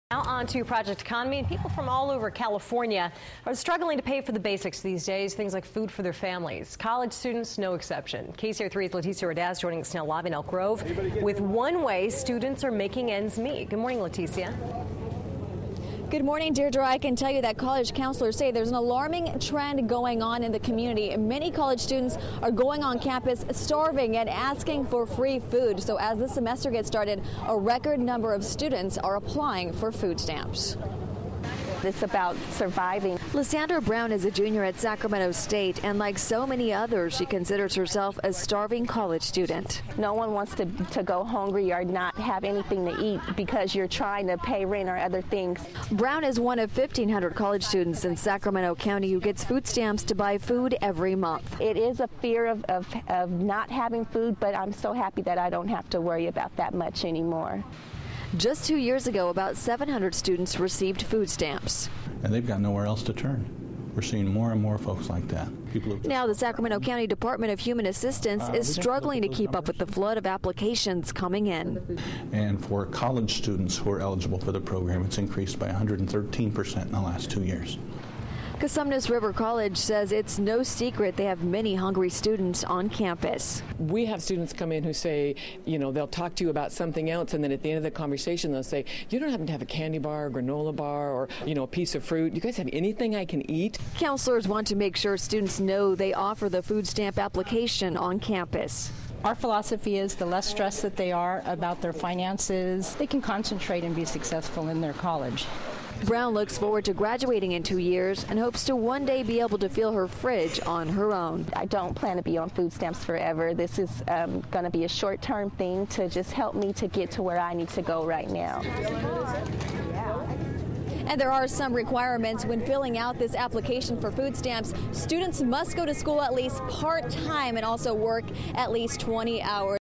Now on to Project Economy. People from all over California are struggling to pay for the basics these days, things like food for their families. College students, no exception. KCRA3's Leticia Ordaz joining us now live in Elk Grove with one way students are making ends meet. Good morning, Leticia. Good morning, Deirdre. I can tell you that college counselors say there's an alarming trend going on in the community. Many college students are going on campus starving and asking for free food. So as the semester gets started, a record number of students are applying for food stamps. It's about surviving. Lysandra Brown is a junior at Sacramento State, and like so many others, she considers herself a starving college student. No one wants to go hungry or not have anything to eat because you're trying to pay rent or other things. Brown is one of 1,500 college students in Sacramento County who gets food stamps to buy food every month. It is a fear of not having food, but I'm so happy that I don't have to worry about that much anymore. Just 2 years ago, about 700 students received food stamps. And they've got nowhere else to turn. We're seeing more and more folks like that. Now the Sacramento County Department of Human Assistance is struggling to keep up with the flood of applications coming in. And for college students who are eligible for the program, it's increased by 113% in the last 2 years. Cosumnes River College says it's no secret they have many hungry students on campus. We have students come in who say, they'll talk to you about something else, and then at the end of the conversation they'll say, you don't happen to have a candy bar, a granola bar, or, a piece of fruit. You guys have anything I can eat? Counselors want to make sure students know they offer the food stamp application on campus. Our philosophy is the less stressed that they are about their finances, they can concentrate and be successful in their college. Brown looks forward to graduating in 2 years and hopes to one day be able to fill her fridge on her own. I don't plan to be on food stamps forever. This is going to be a short-term thing to just help me to get to where I need to go right now. And there are some requirements when filling out this application for food stamps. Students must go to school at least part-time and also work at least 20 hours.